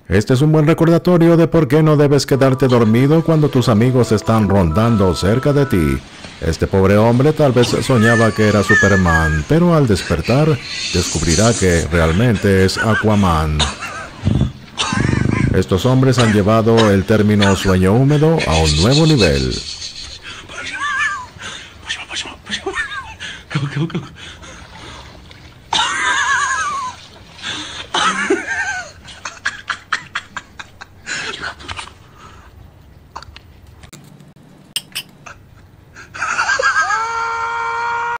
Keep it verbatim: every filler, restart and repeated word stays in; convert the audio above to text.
Este es un buen recordatorio de por qué no debes quedarte dormido cuando tus amigos están rondando cerca de ti. Este pobre hombre tal vez soñaba que era Superman, pero al despertar descubrirá que realmente es Aquaman. Estos hombres han llevado el término sueño húmedo a un nuevo nivel. Go, go, go.